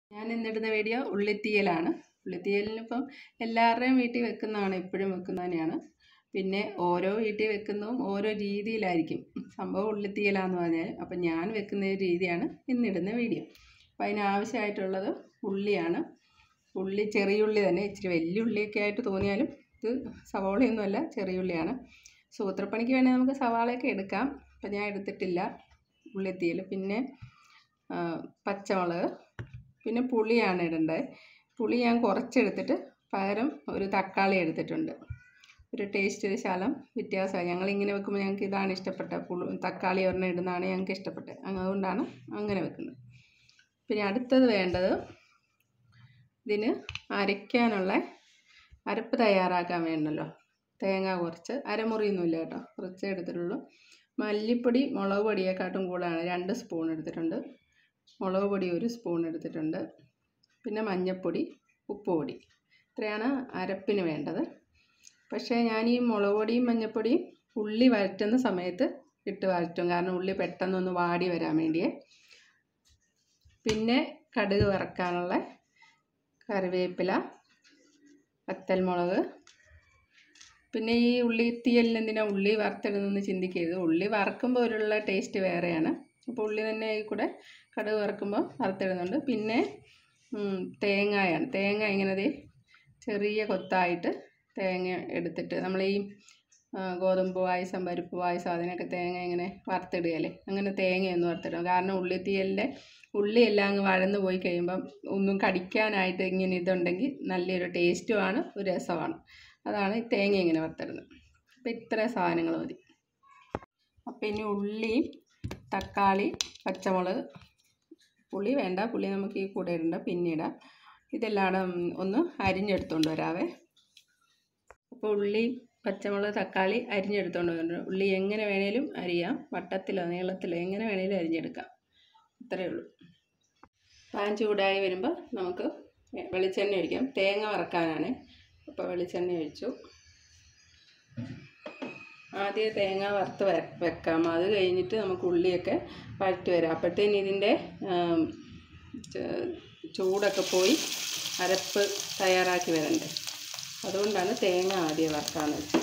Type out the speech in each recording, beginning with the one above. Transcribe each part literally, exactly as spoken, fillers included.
ഞാൻ ഇന്നിടുന്ന വീഡിയോ ഉള്ളിത്തീയലാണ്. ഉള്ളിത്തീയലിനിപ്പം എല്ലാവരുടെയും വീട്ടിൽ വെക്കുന്നതാണ്, എപ്പോഴും വെക്കുന്നത് തന്നെയാണ്. പിന്നെ ഓരോ വീട്ടിൽ വെക്കുന്നതും ഓരോ രീതിയിലായിരിക്കും. സംഭവം ഉള്ളിത്തീയലാന്ന് പറഞ്ഞാൽ അപ്പം ഞാൻ വെക്കുന്ന രീതിയാണ് ഇന്നിടുന്ന വീഡിയോ. അപ്പം അതിനാവശ്യമായിട്ടുള്ളത് ഉള്ളിയാണ്. ഉള്ളി ചെറിയുള്ളി തന്നെ, ഇച്ചിരി വലിയ ഉള്ളിയൊക്കെ ആയിട്ട് തോന്നിയാലും ഇത് സവാളയൊന്നുമല്ല, ചെറിയുള്ളിയാണ്. സൂത്രപ്പണിക്ക് വേണമെങ്കിൽ നമുക്ക് സവാളയൊക്കെ എടുക്കാം. അപ്പം ഞാൻ എടുത്തിട്ടില്ല ഉള്ളിത്തീയൽ. പിന്നെ പച്ചമുളക്, പിന്നെ പുളിയാണ് ഇടേണ്ടത്. പുളി ഞാൻ കുറച്ചെടുത്തിട്ട് പകരം ഒരു തക്കാളി എടുത്തിട്ടുണ്ട്. ഒരു ടേസ്റ്റ് ഒരു ശകലം വ്യത്യാസമായി. ഞങ്ങളിങ്ങനെ വെക്കുമ്പോൾ ഞങ്ങൾക്ക് ഇതാണ് ഇഷ്ടപ്പെട്ടത്. പുളി തക്കാളി ഒരെണ്ണം ഇടുന്നതാണ് ഞങ്ങൾക്ക് ഇഷ്ടപ്പെട്ടത്. അതുകൊണ്ടാണ് അങ്ങനെ വെക്കുന്നത്. പിന്നെ അടുത്തത് വേണ്ടത്, ഇതിന് അരയ്ക്കാനുള്ള അരപ്പ് തയ്യാറാക്കാൻ വേണ്ടല്ലോ. തേങ്ങ കുറച്ച്, അരമുറിയൊന്നുമില്ല കേട്ടോ, കുറച്ചേ എടുത്തിട്ടുള്ളൂ. മല്ലിപ്പൊടി മുളക് പൊടിയെക്കാട്ടും കൂടുതലാണ്, രണ്ട് സ്പൂൺ എടുത്തിട്ടുണ്ട്. മുളക് പൊടി ഒരു സ്പൂൺ എടുത്തിട്ടുണ്ട്. പിന്നെ മഞ്ഞൾപ്പൊടി, ഉപ്പ് പൊടി, ഇത്രയാണ് അരപ്പിന് വേണ്ടത്. പക്ഷേ ഞാൻ ഈ മുളക് പൊടിയും മഞ്ഞൾപ്പൊടിയും ഉള്ളി വഴറ്റുന്ന സമയത്ത് ഇട്ട് വഴറ്റും, കാരണം ഉള്ളി പെട്ടെന്നൊന്ന് വാടി വരാൻ വേണ്ടിയേ. പിന്നെ കടുക് വറക്കാനുള്ള കറിവേപ്പില, വറ്റൽമുളക്. പിന്നെ ഈ ഉള്ളിത്തീയലിന് എന്തിനാണ് ഉള്ളി വറുത്തിടുന്നതെന്ന് ചിന്തിക്കരുത്. ഉള്ളി വറക്കുമ്പോൾ ഒരുള്ള ടേസ്റ്റ് വേറെയാണ്. അപ്പോൾ ഉള്ളി തന്നെ ഈ കൂടെ കടുക് വറക്കുമ്പോൾ വറുത്തിടുന്നുണ്ട്. പിന്നെ തേങ്ങയാണ്. തേങ്ങ ഇങ്ങനെ ചെറിയ കൊത്തായിട്ട് തേങ്ങ എടുത്തിട്ട്, നമ്മൾ ഈ ഗോതമ്പ് പായസം, പരിപ്പ് പായസം, അതിനൊക്കെ തേങ്ങ ഇങ്ങനെ വറുത്തിടുകയല്ലേ, അങ്ങനെ തേങ്ങയൊന്നും വറുത്തിടുക. കാരണം ഉള്ളിത്തീയലിൻ്റെ ഉള്ളി എല്ലാം അങ്ങ് വഴന്ന് പോയി കഴിയുമ്പം ഒന്നും കടിക്കാനായിട്ട് ഇങ്ങനെ ഇതുണ്ടെങ്കിൽ നല്ലൊരു ടേസ്റ്റുമാണ്, ഒരു രസമാണ്. അതാണ് ഈ തേങ്ങ ഇങ്ങനെ വറുത്തിടുന്നത്. അപ്പോൾ ഇത്രയും സാധനങ്ങൾ മതി. അപ്പോൾ ഇനി ഉള്ളിയും തക്കാളി, പച്ചമുളക്, പുളി വേണ്ട, പുളി നമുക്ക് ഈ കൂടെ ഇടണ്ട, പിന്നീടാം. ഇതെല്ലാം ഒന്ന് അരിഞ്ഞെടുത്തുകൊണ്ട് വരാവേ. അപ്പോൾ ഉള്ളി, പച്ചമുളക്, തക്കാളി അരിഞ്ഞെടുത്തുകൊണ്ട് വരണം. ഉള്ളി എങ്ങനെ വേണേലും അരിയാം, വട്ടത്തിലോ നീളത്തിലോ എങ്ങനെ വേണേലും അരിഞ്ഞെടുക്കാം. ഇത്രയേ ഉള്ളൂ. പാൻ ചൂടായി വരുമ്പോൾ നമുക്ക് വെളിച്ചെണ്ണ ഒഴിക്കാം. തേങ്ങ വറക്കാനാണ്. അപ്പോൾ വെളിച്ചെണ്ണ ഒഴിച്ചു. ആദ്യം തേങ്ങ വറുത്ത് വെക്കാം, അത് കഴിഞ്ഞിട്ട് നമുക്ക് ഉള്ളിയൊക്കെ വഴറ്റി വരാം. അപ്പോഴത്തേന് ഇതിൻ്റെ ചൂടൊക്കെ പോയി അരപ്പ് തയ്യാറാക്കി വരണ്ടേ. അതുകൊണ്ടാണ് തേങ്ങ ആദ്യം വറുക്കാന്ന് വെച്ചത്.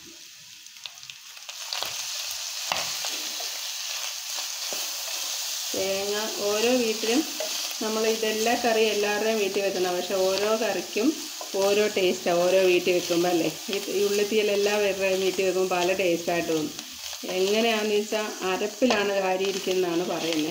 തേങ്ങ ഓരോ വീട്ടിലും നമ്മൾ ഇതെല്ലാ കറി എല്ലാവരുടെയും വീട്ടിൽ വെക്കുന്ന, പക്ഷെ ഓരോ കറിക്കും ഓരോ ടേസ്റ്റാണ് ഓരോ വീട്ടിൽ വെക്കുമ്പോൾ അല്ലേ. ഈ ഉള്ളിത്തീയൽ എല്ലാവരുടെയും വീട്ടിൽ വെക്കുമ്പോൾ പല ടേസ്റ്റായിട്ട് തോന്നും. എങ്ങനെയാണെന്ന് വെച്ചാൽ അരപ്പിലാണ് കാര്യം ഇരിക്കുന്നതാണ് പറയുന്നത്.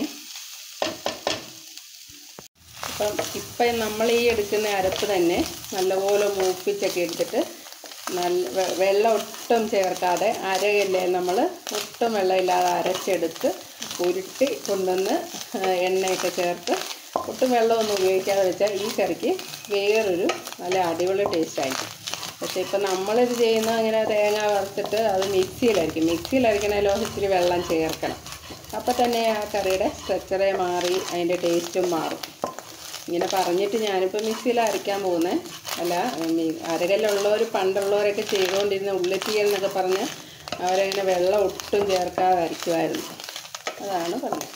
അപ്പം ഇപ്പം നമ്മൾ ഈ എടുക്കുന്ന അരപ്പ് തന്നെ നല്ലപോലെ മൂപ്പിച്ചൊക്കെ എടുത്തിട്ട്, നല്ല വെള്ളം ഒട്ടും ചേർക്കാതെ അരയല്ലേ, നമ്മൾ ഒട്ടും വെള്ളമില്ലാതെ അരച്ചെടുത്ത് ഉരുട്ടി കൊണ്ടുവന്ന് എണ്ണയൊക്കെ ചേർത്ത് ഒട്ടും വെള്ളമൊന്നും ഉപയോഗിക്കാതെ വെച്ചാൽ ഈ കറിക്ക് വേറൊരു നല്ല അടിപൊളി ടേസ്റ്റായിരിക്കും. പക്ഷേ ഇപ്പം നമ്മളിത് ചെയ്യുന്നത് അങ്ങനെ തേങ്ങ വറുത്തിട്ട് അത് മിക്സിയിലായിരിക്കും. മിക്സിയിലരിക്കണമല്ലോ ഇച്ചിരി വെള്ളം ചേർക്കണം. അപ്പം തന്നെ ആ കറിയുടെ സ്ട്രക്ചറേ മാറി അതിൻ്റെ ടേസ്റ്റും മാറും. ഇങ്ങനെ പറഞ്ഞിട്ട് ഞാനിപ്പോൾ മിക്സിയിൽ അരയ്ക്കാൻ പോകുന്നത് അല്ല. അരകല്ലുള്ളവർ, പണ്ടുള്ളവരൊക്കെ ചെയ്തുകൊണ്ടിരുന്ന ഉള്ളിത്തീയൽ എന്നൊക്കെ പറഞ്ഞ് അവരങ്ങനെ വെള്ളം ഒട്ടും ചേർക്കാതെ അരയ്ക്കുമായിരുന്നു. അതാണ് പറഞ്ഞത്.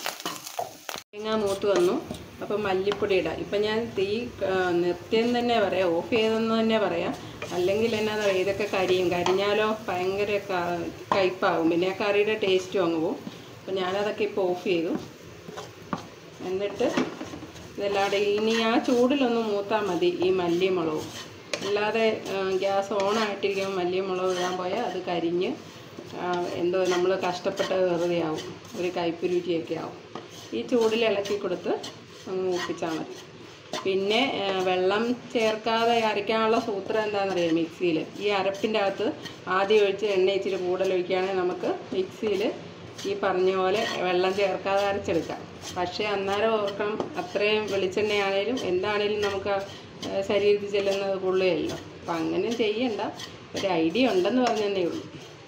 തേങ്ങ മൂത്ത് വന്നു. അപ്പം മല്ലിപ്പൊടി ഇടാം. ഇപ്പം ഞാൻ തീ നിർത്തിയെന്ന് തന്നെ പറയാം, ഓഫ് ചെയ്തെന്ന് തന്നെ പറയാം. അല്ലെങ്കിൽ എന്നാ പറയുക, ഇതൊക്കെ കരിയും. കരിഞ്ഞാലോ ഭയങ്കര കയ്പ്പാകും, പിന്നെ ആ കറിയുടെ ടേസ്റ്റും അങ്ങ് പോവും. അപ്പം ഞാനതൊക്കെ ഇപ്പോൾ ഓഫ് ചെയ്തു. എന്നിട്ട് ഇതെല്ലാടെ ഇനി ആ ചൂടിലൊന്ന് മൂത്താൽ മതി ഈ മല്ലിയും മുളകും. അല്ലാതെ ഗ്യാസ് ഓണായിട്ടിരിക്കുമ്പോൾ മല്ലിയും മുളകും ഇടാൻ പോയാൽ അത് കരിഞ്ഞ് എന്തോ നമ്മൾ കഷ്ടപ്പെട്ടത് വെറുതെ ആവും, ഒരു കയ്പ്പ് രുചിയൊക്കെ ആവും. ഈ ചൂടിൽ ഇളക്കി കൊടുത്ത് അങ്ങ് മൂപ്പിച്ചാൽ മതി. പിന്നെ വെള്ളം ചേർക്കാതെ അരയ്ക്കാനുള്ള സൂത്രം എന്താണെന്നറിയാം. മിക്സിയിൽ ഈ അരപ്പിൻ്റെ അകത്ത് ആദ്യം ഒഴിച്ച് എണ്ണ ഇച്ചിരി കൂടുതലൊഴിക്കുകയാണെങ്കിൽ നമുക്ക് മിക്സിയിൽ ഈ പറഞ്ഞ പോലെ വെള്ളം ചേർക്കാതെ അരച്ചെടുക്കാം. പക്ഷേ അന്നേരം ഓർക്കണം, അത്രയും വെളിച്ചെണ്ണയാണേലും എന്താണേലും നമുക്ക് ശരീരത്തിൽ ചെല്ലുന്നത് കൊള്ളുകയല്ലോ. അപ്പം അങ്ങനെ ചെയ്യണ്ട, ഒരു ഐഡിയ ഉണ്ടെന്ന് പറഞ്ഞതേ ഉള്ളൂ.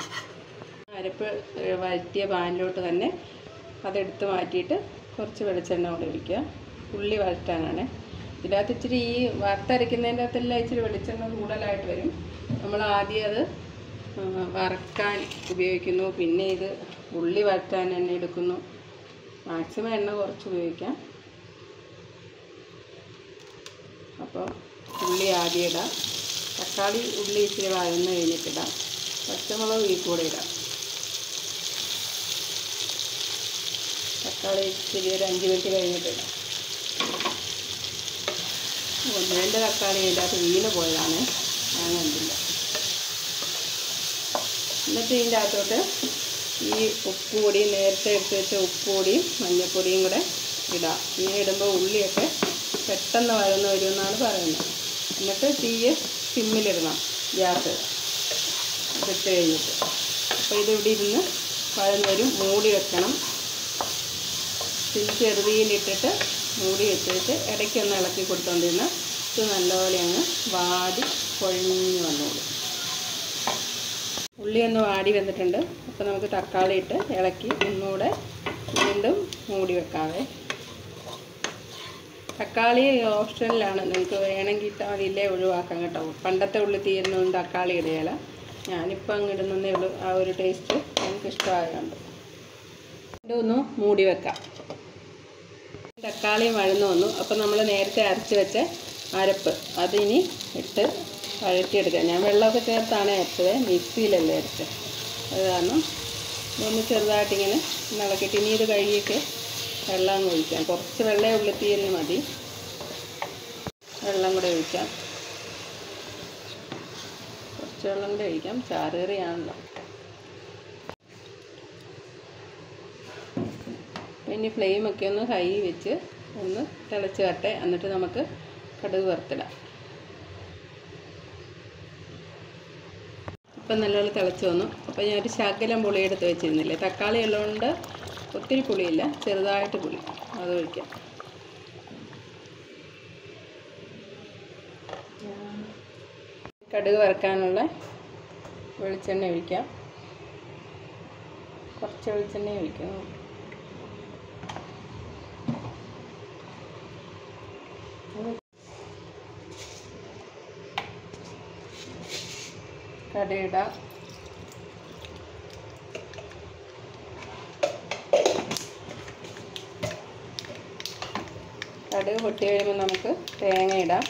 അരപ്പ് വഴറ്റിയ പാനിലോട്ട് തന്നെ അതെടുത്ത് മാറ്റിയിട്ട് കുറച്ച് വെളിച്ചെണ്ണ കൂടെ ഒഴിക്കുക. ഉള്ളി വഴറ്റാനാണ്. ഇതിനകത്ത് ഇച്ചിരി ഈ വറുത്തരയ്ക്കുന്നതിൻ്റെ അകത്തെല്ലാം ഇച്ചിരി വെളിച്ചെണ്ണ കൂടുതലായിട്ട് വരും. നമ്മൾ ആദ്യം അത് വറക്കാൻ ഉപയോഗിക്കുന്നു, പിന്നെ ഇത് ഉള്ളി വഴറ്റാൻ എണ്ണ എടുക്കുന്നു. മാക്സിമം എണ്ണ കുറച്ച് ഉപയോഗിക്കാം. അപ്പോൾ ഉള്ളി ആദ്യം ഇടാം. തക്കാളി ഉള്ളി ഇച്ചിരി വഴന്ന് കഴിഞ്ഞിട്ടിടാം. പച്ചമുളക് ഈ കൂടെ ഇടാം. തക്കാളി ഇച്ചിരി ഒരു അഞ്ച് മിനിറ്റ് കഴിഞ്ഞിട്ടിടാം. ഒന്ന് രണ്ട് തക്കാളി അതിൻ്റെ അകത്ത് വീണ് പോയതാണ്, ഞാൻ കണ്ടില്ല. എന്നിട്ട് ഇതിൻ്റെ അകത്തോട്ട് ഈ ഉപ്പ് പൊടി, നേരത്തെ എടുത്ത് വെച്ച ഉപ്പ് പൊടിയും മഞ്ഞൾപ്പൊടിയും കൂടെ ഇടാം. ഇങ്ങനെ ഇടുമ്പോൾ ഉള്ളിയൊക്കെ പെട്ടെന്ന് വഴന്ന് വരുമെന്നാണ് പറയുന്നത്. എന്നിട്ട് തീയെ സിമ്മിലിടണം, ഗ്യാസ് ഇട്ട് കഴിഞ്ഞിട്ട്. അപ്പോൾ ഇതിവിടെ ഇരുന്ന് വഴന്ന് വരും. മൂടി വെക്കണം. തീ ചെറുതീയിലിട്ടിട്ട് മൂടി വെച്ചിട്ട് ഇടയ്ക്കൊന്ന് ഇളക്കി കൊടുത്തോണ്ടിരുന്നാൽ ഇത് നല്ലപോലെ അങ്ങ് വാടി കുഴഞ്ഞ് വന്നോളും. ഉള്ളി ഒന്ന് വാടി വന്നിട്ടുണ്ട്. അപ്പോൾ നമുക്ക് തക്കാളി ഇട്ട് ഇളക്കി ഒന്നുകൂടെ വീണ്ടും മൂടി വെക്കാവേ. തക്കാളി ഓപ്ഷനിലാണ്, നിങ്ങൾക്ക് വേണമെങ്കിൽ ഇട്ടാൽ മതിയില്ലേ ഒഴിവാക്കാം കേട്ടോ. പണ്ടത്തെ ഉള്ളി തീരുന്നൊന്നും തക്കാളി ഇടുകയില്ല. ഞാനിപ്പോൾ അങ്ങ് ഇടുന്നതേ ഉള്ളൂ. ആ ഒരു ടേസ്റ്റ് നമുക്ക് ഇഷ്ടമായതുകൊണ്ട് ഇതൊന്ന് മൂടി വെക്കാം. തക്കാളി വഴന്നു വന്നു. അപ്പോൾ നമ്മൾ നേരത്തെ അരച്ച് വെച്ച അരപ്പ് അതിനി ഇട്ട് വഴറ്റിയെടുക്കാം. ഞാൻ വെള്ളമൊക്കെ ചേർത്താണ് അരച്ചത്, മിക്സിയിലല്ലേ അരച്ചത്. അത് കാരണം ഇതൊന്ന് ചെറുതായിട്ടിങ്ങനെ ഇളക്കിയിട്ട് ഇനി ഇത് കഴുകിയൊക്കെ വെള്ളം അങ്ങ് ഒഴിക്കാം. കുറച്ച് വെള്ളം ഉള്ളിത്തീയലിന് മതി. വെള്ളം കൂടെ ഒഴിക്കാം. കുറച്ച് വെള്ളം കൂടെ ഒഴിക്കാം, ചാറുകറിയാണല്ലോ. ഇനി ഫ്ലെയിമൊക്കെ ഒന്ന് ഹൈ വെച്ച് ഒന്ന് തിളച്ച് വരട്ടെ. എന്നിട്ട് നമുക്ക് കടുക് വറുത്തിടാം. ഇപ്പം നല്ലപോലെ തിളച്ച് വന്നു. അപ്പോൾ ഞാനൊരു ശകലം പുളി എടുത്ത് വെച്ചിരുന്നില്ലേ, തക്കാളി ഉള്ളതുകൊണ്ട് ഒത്തിരി പുളിയില്ല, ചെറുതായിട്ട് പുളി, അത് ഒഴിക്കാം. കടുക് വറുക്കാനുള്ള വെളിച്ചെണ്ണ ഒഴിക്കാം. കുറച്ച് വെളിച്ചെണ്ണ ഒഴിക്കണം. കടുകിടാം. കടുക് പൊട്ടി കഴിയുമ്പോൾ നമുക്ക് തേങ്ങ ഇടാം.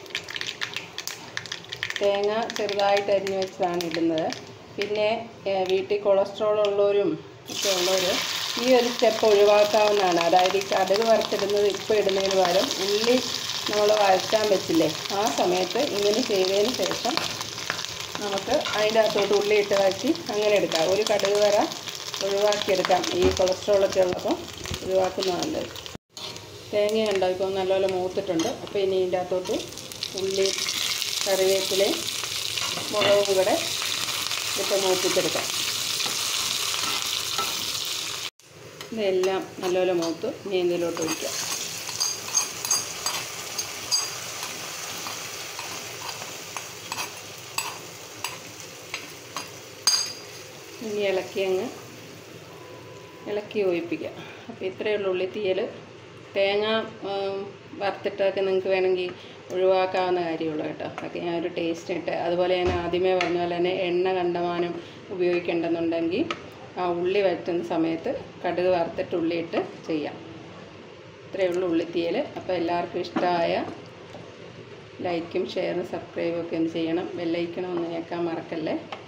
തേങ്ങ ചെറുതായിട്ട് അരിഞ്ഞ് വെച്ചതാണ് ഇടുന്നത്. പിന്നെ വീട്ടിൽ കൊളസ്ട്രോൾ ഉള്ളവരും ഒക്കെ ഉള്ളവർ ഈ ഒരു സ്റ്റെപ്പ് ഒഴിവാക്കാവുന്നതാണ്. അതായത് ഈ കടുക് വറുത്തിടുന്നത് ഇപ്പോൾ ഇടുന്നതിന് പകരം ഉള്ളി നമ്മൾ വഴറ്റാൻ വെച്ചില്ലേ, ആ സമയത്ത് ഇങ്ങനെ ചെയ്തതിന് ശേഷം നമുക്ക് അതിൻ്റെ അകത്തോട്ട് ഉള്ളി ഇട്ട് വഴറ്റി അങ്ങനെ എടുക്കാം. ഒരു കടുക് വര ഒഴിവാക്കിയെടുക്കാം. ഈ കൊളസ്ട്രോളൊക്കെ ഉള്ളപ്പോൾ ഒഴിവാക്കുന്നത് നല്ലത്. തേങ്ങ ഉണ്ടാക്കി നല്ലപോലെ മൂത്തിട്ടുണ്ട്. അപ്പോൾ ഇനി ഇതിൻ്റെ അകത്തോട്ട് ഉള്ളി, കറിവേപ്പിലയും മുളകും കൂടെ ഇട്ട് മൂപ്പിച്ചെടുക്കാം. ഇതെല്ലാം നല്ലപോലെ മൂത്ത് ഇനി ഇതിലോട്ട് ഒഴിക്കാം. ഇനി ഇളക്കി അങ്ങ് ഇളക്കി ഒഴിപ്പിക്കാം. അപ്പോൾ ഇത്രയേ ഉള്ളൂ ഉള്ളിത്തീയൽ. തേങ്ങ വറുത്തിട്ടൊക്കെ നിങ്ങൾക്ക് വേണമെങ്കിൽ ഒഴിവാക്കാവുന്ന കാര്യമുള്ളൂ കേട്ടോ. അതൊക്കെ ഞാൻ ഒരു ടേസ്റ്റ് ഇട്ട്, അതുപോലെ ഞാൻ ആദ്യമേ പറഞ്ഞ പോലെ തന്നെ എണ്ണ കണ്ടമാനം ഉപയോഗിക്കേണ്ടെന്നുണ്ടെങ്കിൽ ആ ഉള്ളി വഴറ്റുന്ന സമയത്ത് കടുക് വറുത്തിട്ട് ഉള്ളിയിട്ട് ചെയ്യാം. ഇത്രയേ ഉള്ളൂ ഉള്ളിത്തീയൽ. അപ്പോൾ എല്ലാവർക്കും ഇഷ്ടമായ ലൈക്കും ഷെയറും സബ്സ്ക്രൈബും ഒക്കെ ഒന്ന് ചെയ്യണം. ബെല്ലൈക്കണം ഒന്ന് ഞെക്കാൻ മറക്കല്ലേ.